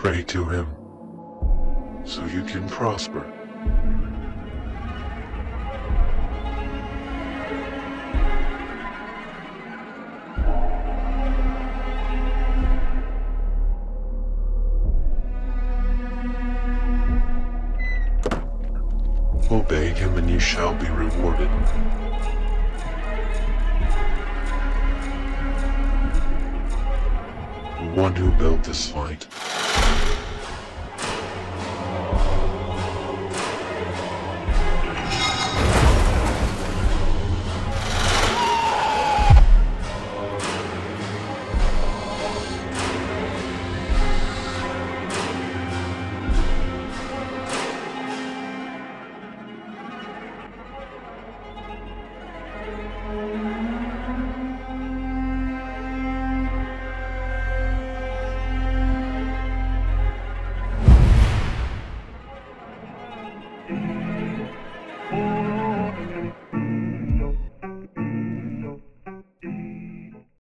Pray to him, so you can prosper. Obey him and you shall be rewarded. The one who built this fight.